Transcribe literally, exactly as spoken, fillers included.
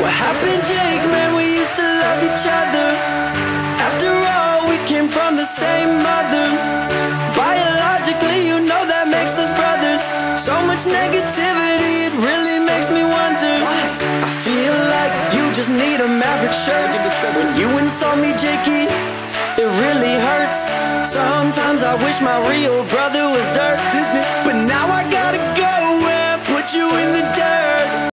What happened, Jake? Man, we used to love each other. After all, we came from the same mother. Biologically, you know that makes us brothers. So much negativity, it really makes me wonder why. I feel like you just need a Maverick shirt. When you insult me, Jakey, it really hurts. Sometimes I wish my real brother was dirt, but now I got